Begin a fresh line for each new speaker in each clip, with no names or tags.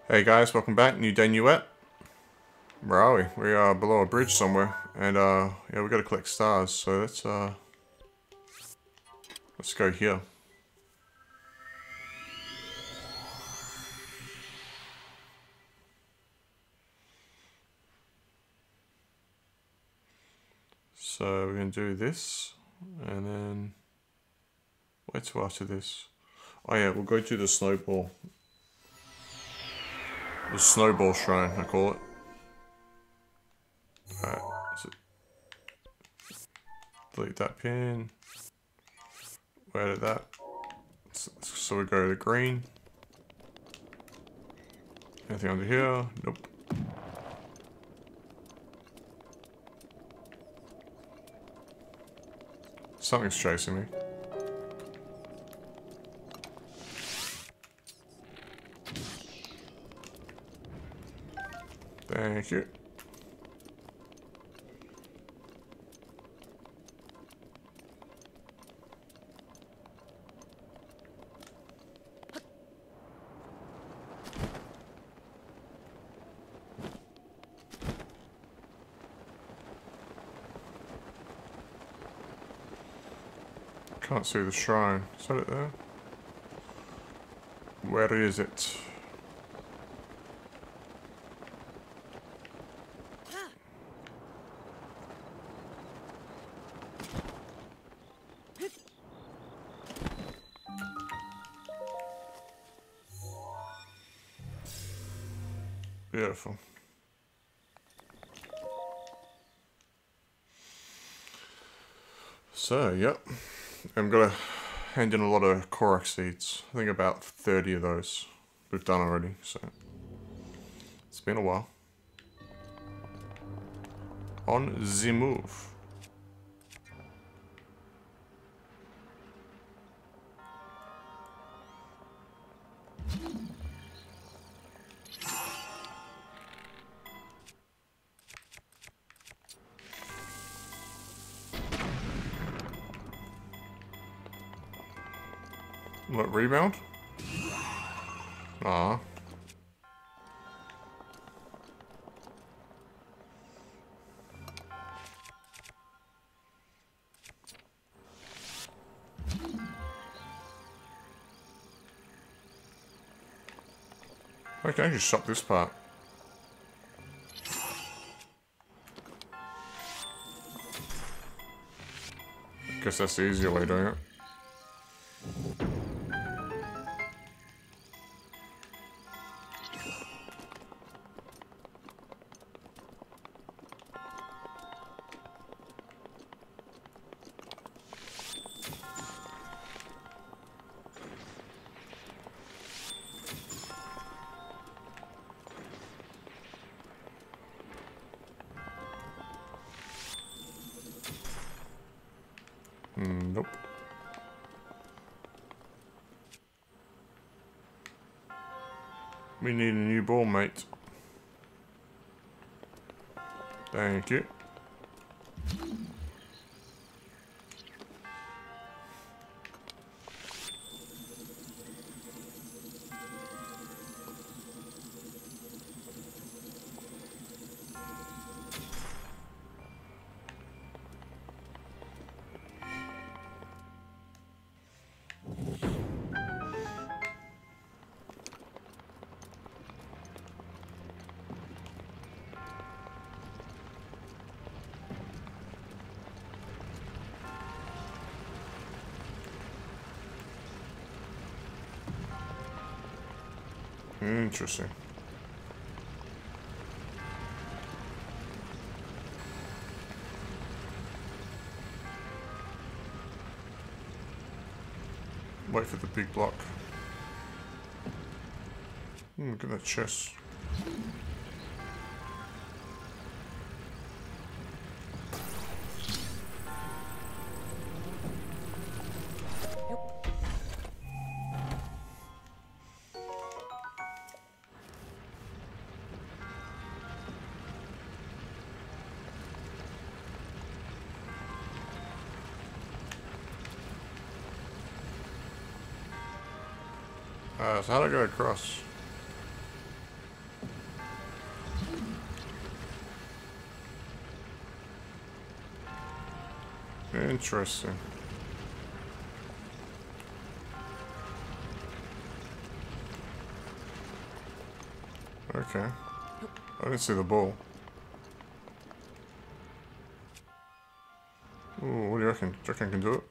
Hey guys, welcome back. New day, new ep. Where are we? We are below a bridge somewhere, and yeah, we gotta collect stars. So let's go here. So we're gonna do this, and then where to after this? Oh yeah, we'll go to the snowball shrine, I call it. Alright, so delete that pin. Where did that? So we go to green. Anything under here? Nope. Something's chasing me. Thank you. Can't see the shrine. Is that it there? Where is it? Beautiful. So, yep. I'm gonna hand in a lot of Korok seeds. I think about 30 of those we've done already, so it's been a while. On the move. What, rebound? Ah. Okay, just shop this part. Guess that's the easier way of doing it. Nope. We need a new ball, mate. Thank you. Interesting. Wait for the big block. Look at that chest. So how do I go across? Interesting. Okay. I didn't see the ball. Ooh, what do you reckon? Do you reckon I can do it?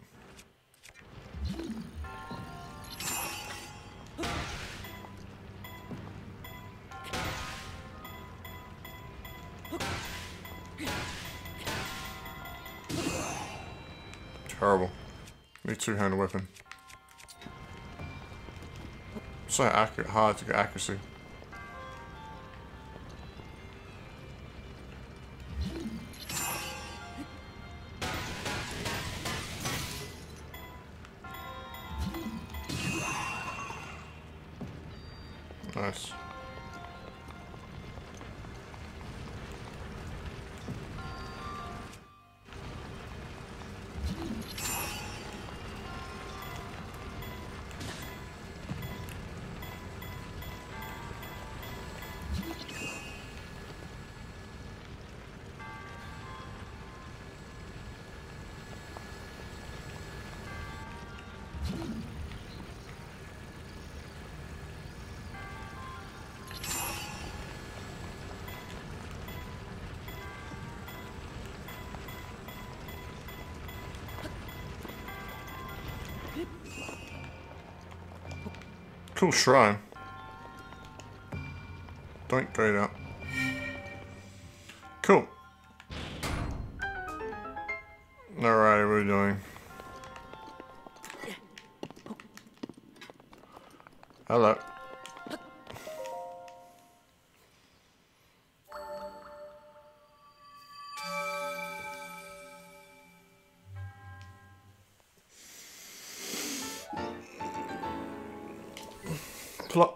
Terrible. Need two-handed weapon. So accurate, hard to get accuracy. Nice. Cool shrine. Don't go down. Cool. Alright, what are we doing? Hello. Plop.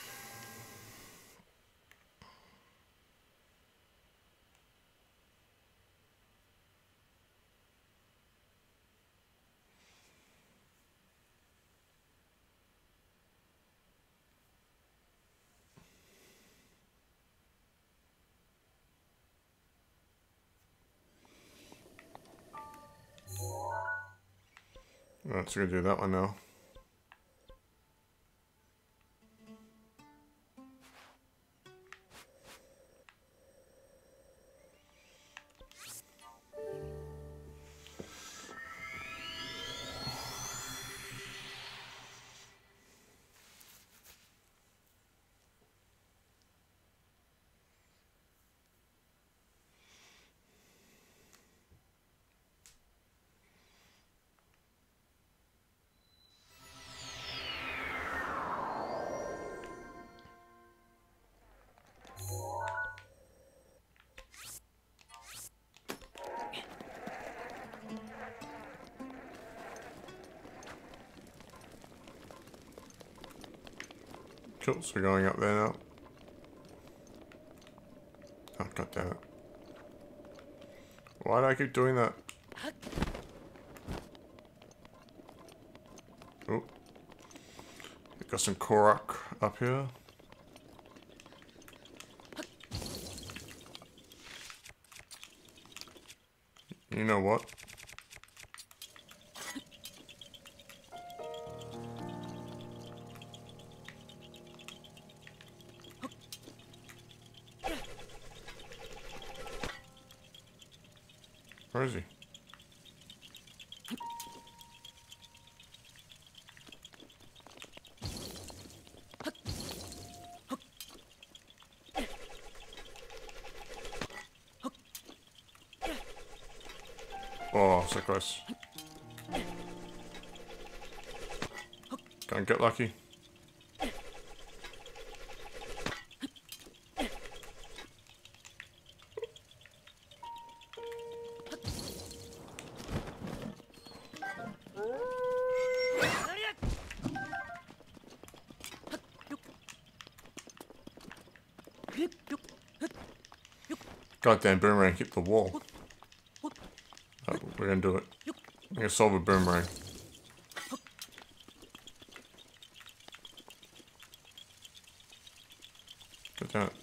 Right, so we're gonna do that one now. Cool, so we're going up there now. Oh, god damn it. Why do I keep doing that? Oh. Got some Korok up here. You know what? Where is he? Oh, so close. Can't get lucky. Goddamn boomerang hit the wall. Oh, we're gonna do it. I'm gonna solve a boomerang. Get down.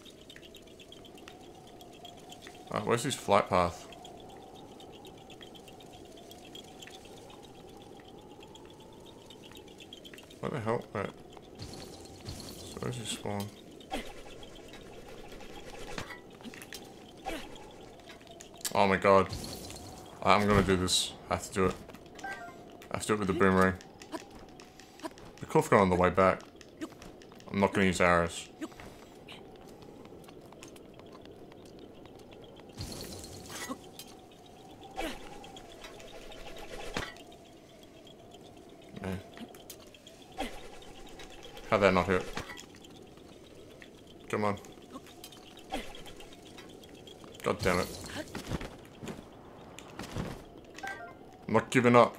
Oh, where's his flight path? What the hell? Wait. So where's he spawn? Oh my god. I'm gonna do this. I have to do it. I have to do it with the boomerang. The cool if going on the way back. I'm not gonna use arrows. Man. How'd that not hit? Come on. God damn it. I'm not giving up.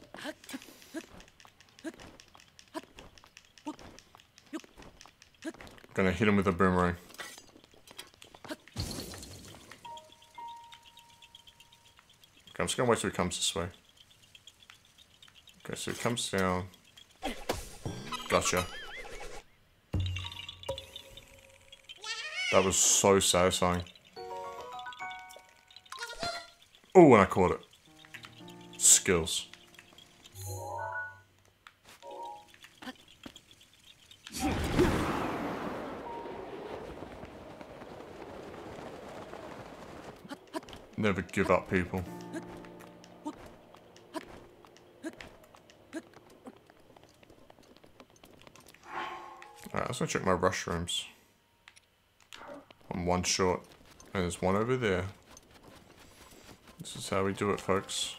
Gonna hit him with a boomerang. Okay, I'm just gonna wait till he comes this way. Okay, so he comes down. Gotcha. That was so satisfying. Oh, and I caught it. Skills. Never give up, people. Alright, let's go check my rush rooms. I'm one short. And there's one over there. This is how we do it, folks.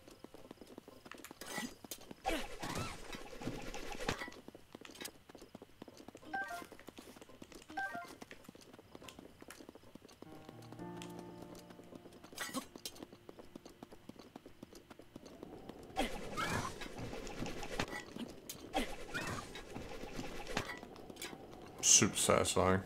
Super satisfying.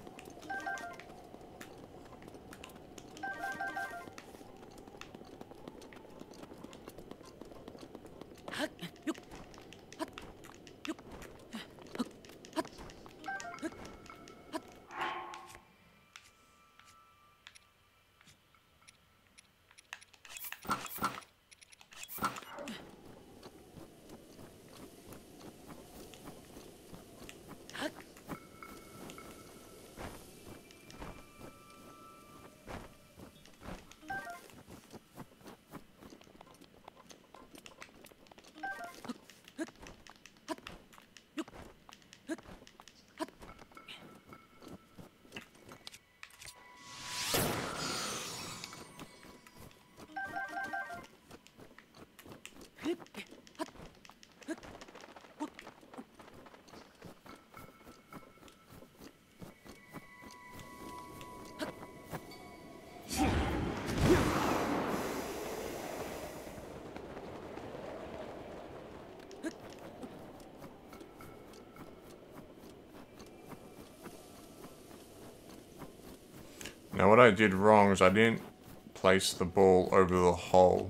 Now what I did wrong is I didn't place the ball over the hole.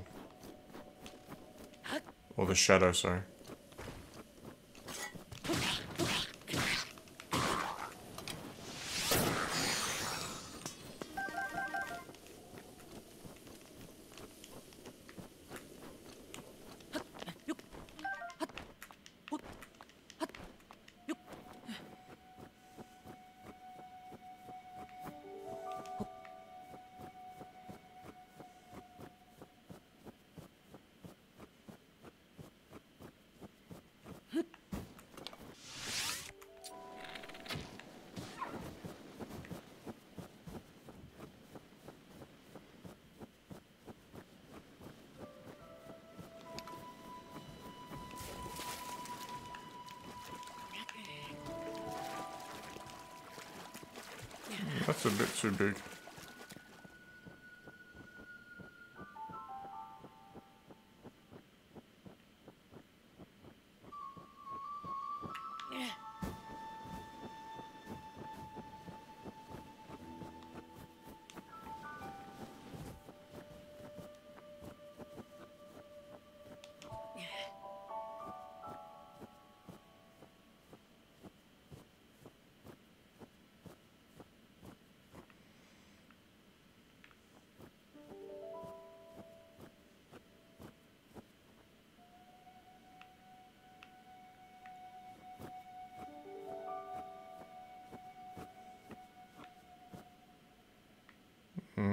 Or the shadow, sorry. That's a bit too big.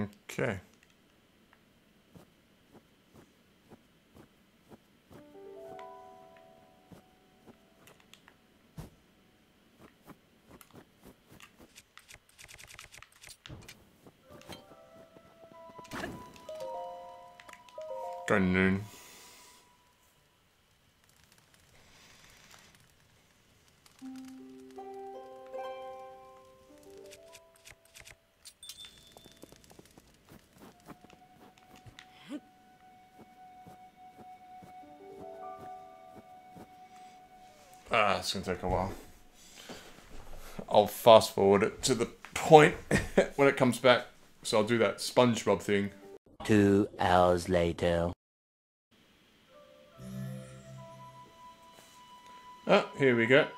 Okay. Go noon. Ah, it's gonna take a while. I'll fast forward it to the point when it comes back. So I'll do that SpongeBob thing.
2 hours later.
Ah, here we go.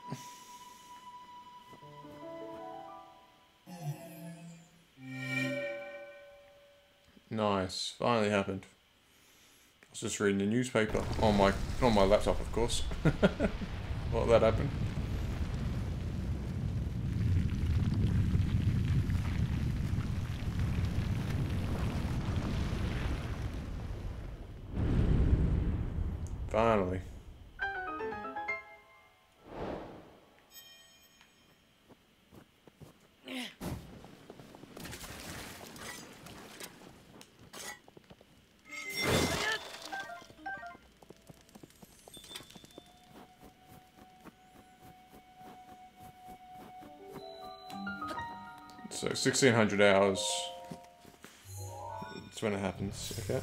Nice, finally happened. I was just reading the newspaper on my laptop, of course. Well, that happened. Finally. So 1600 hours. That's when it happens. Okay.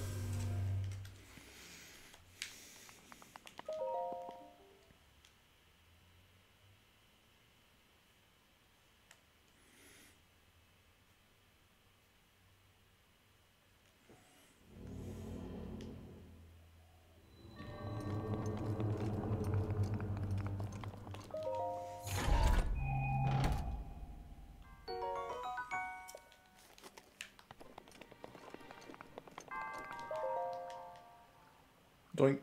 Doink.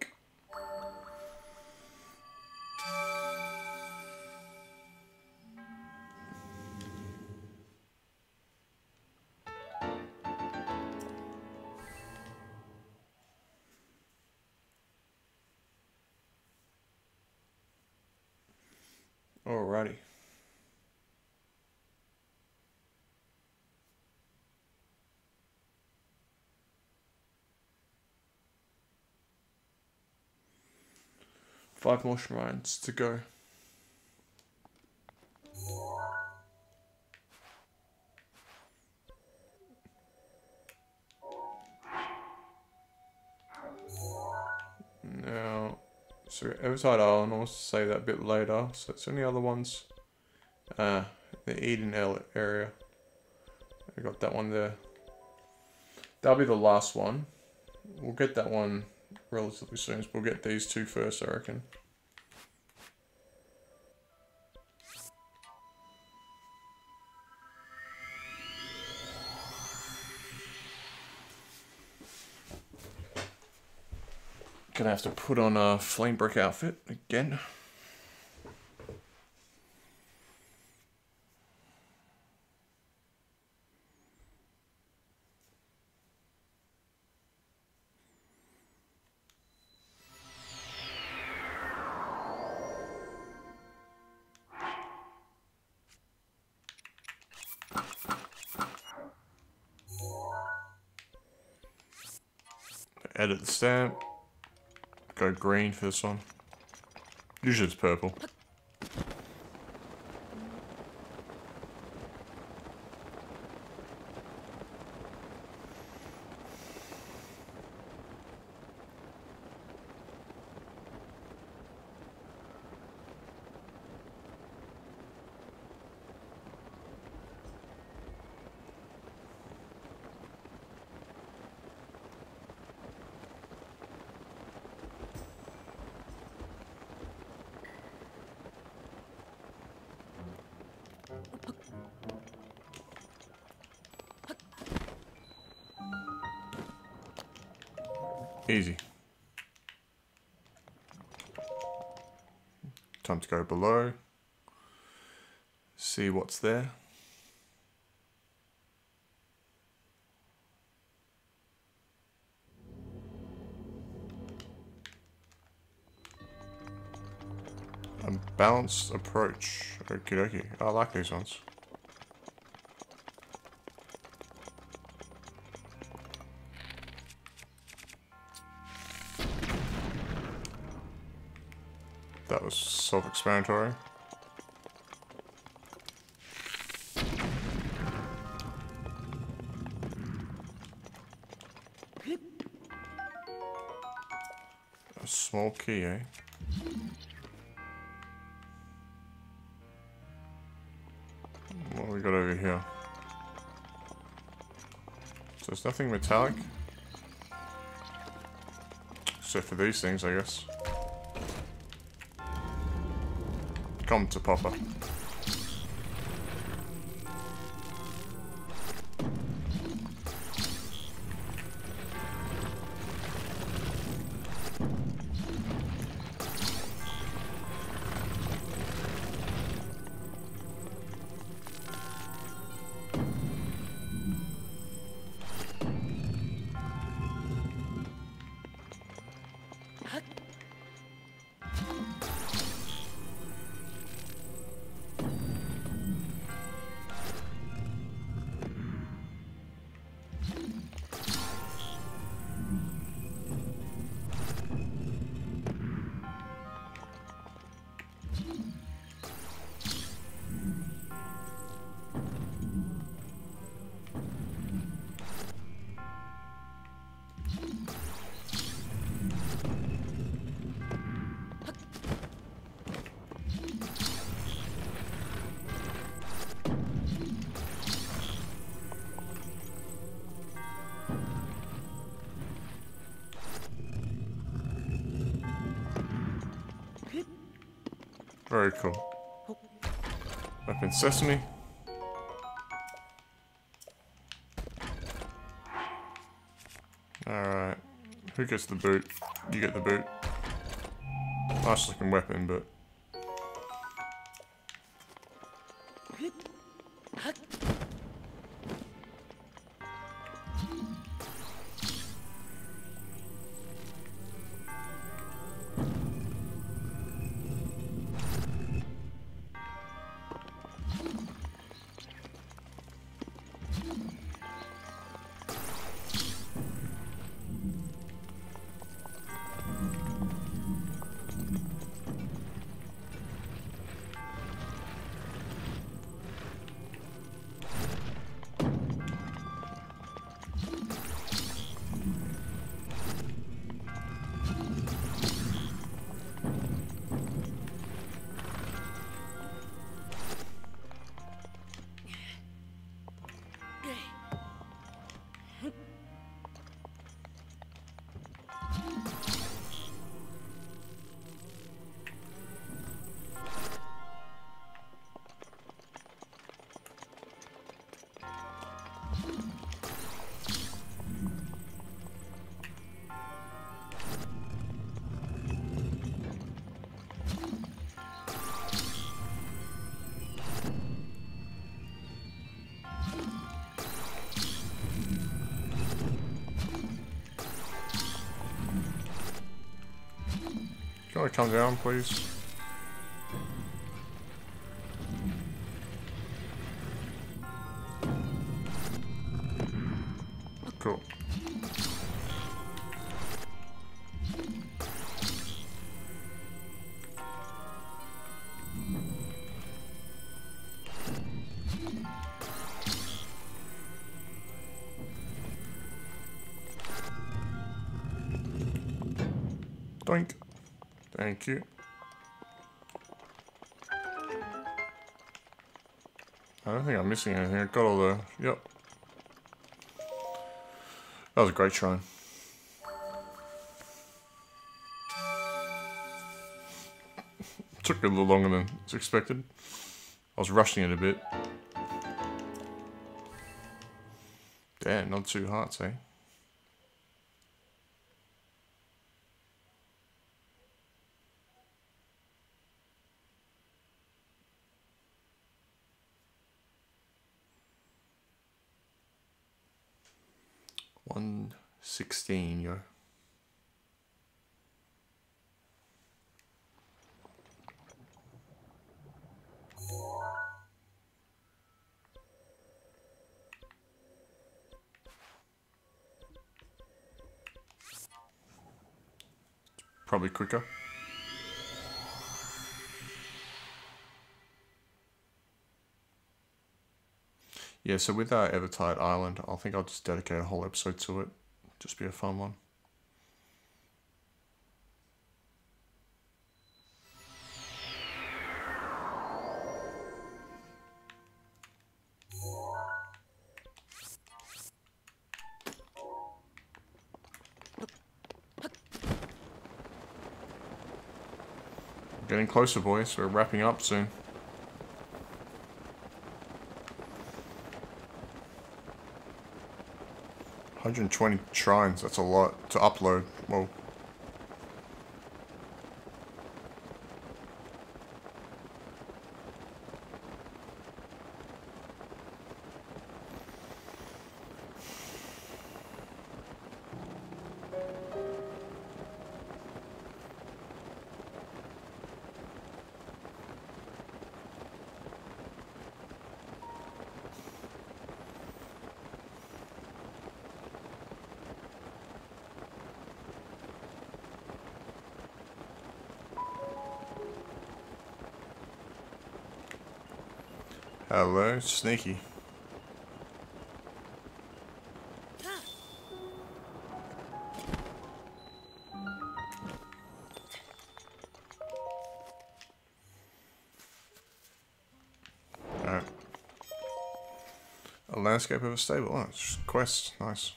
Alrighty. Five more shrines to go. Now, so Everside Island, I'll say that a bit later. So it's only other ones. The Eden area. I got that one there. That'll be the last one. We'll get that one relatively soon. So we'll get these two first, I reckon. Gonna have to put on a flame brick outfit again. Edit the stamp. Go green for this one. Usually it's purple. Easy. Time to go below. See what's there. A balanced approach. Okie dokie. I like these ones. That was self-explanatory. A small key, eh? What have we got over here? So there's nothing metallic. Except for these things, I guess. Come to Papa. Very cool. Open sesame. Alright. Who gets the boot? You get the boot. Nice looking weapon, but... Can I come down, please? Cool. Doink. Thank you. I don't think I'm missing anything. I got all the... Yep. That was a great shrine. Took a little longer than was expected. I was rushing it a bit. Damn, not 2 hearts, eh? $116, yo. Probably quicker. Yeah, so with Evertide Island, I think I'll just dedicate a whole episode to it. Just be a fun one. Getting closer, boys. We're wrapping up soon. $120 shrines, that's a lot to upload. Whoa. Hello, sneaky. Alright. A landscape of a stable. Oh, it's just quests. Nice.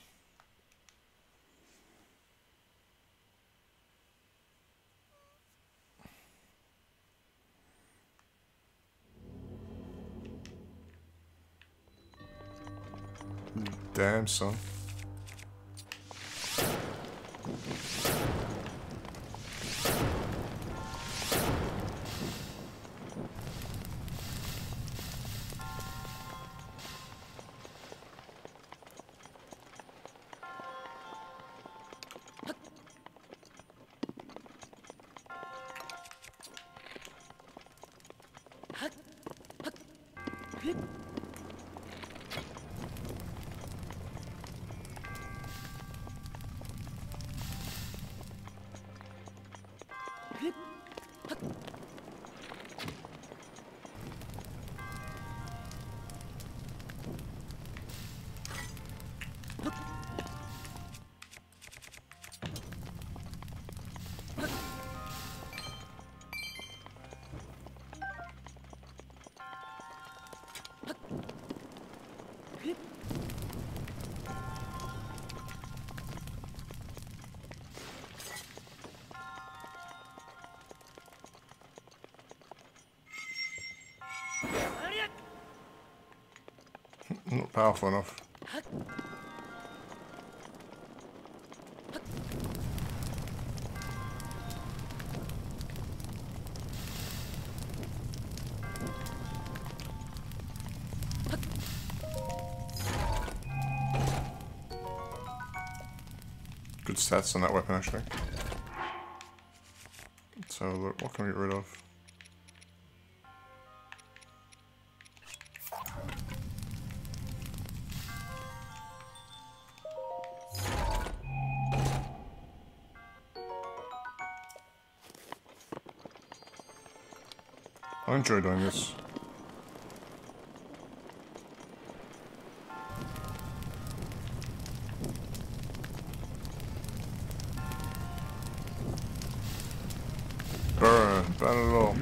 Damn, son. Not powerful enough. Good stats on that weapon, actually. Let's have a look. What can we get rid of? I enjoy doing this. Burn it all.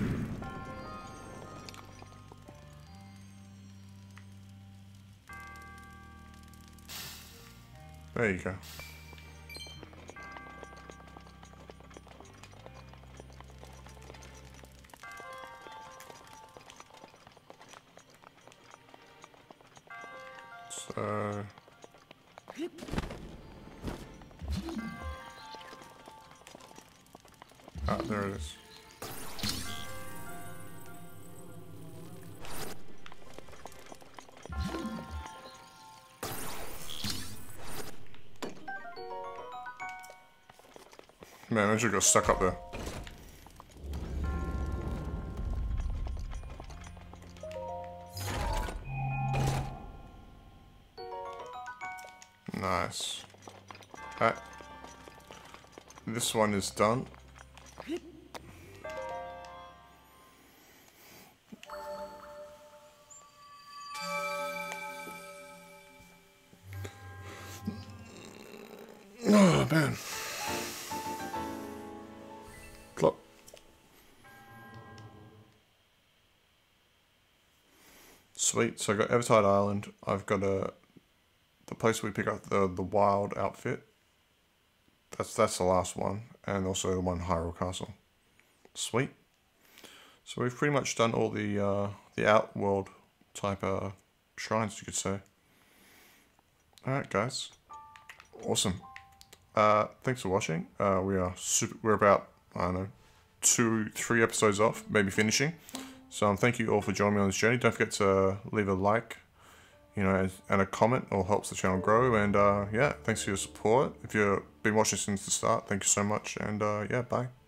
There you go. So... ah, there it is. Man, I just got stuck up there. Nice. Alright. This one is done. Sweet. So I got Evertide Island. I've got the place where we pick up the wild outfit. That's the last one, and also the one Hyrule Castle. Sweet. So we've pretty much done all the outworld type shrines, you could say. All right, guys. Awesome. Thanks for watching. We're about, I don't know, 2-3 episodes off, maybe finishing. So thank you all for joining me on this journey. Don't forget to leave a like, you know, and a comment. All helps the channel grow. And yeah, thanks for your support. If you've been watching since the start, thank you so much. And yeah, bye.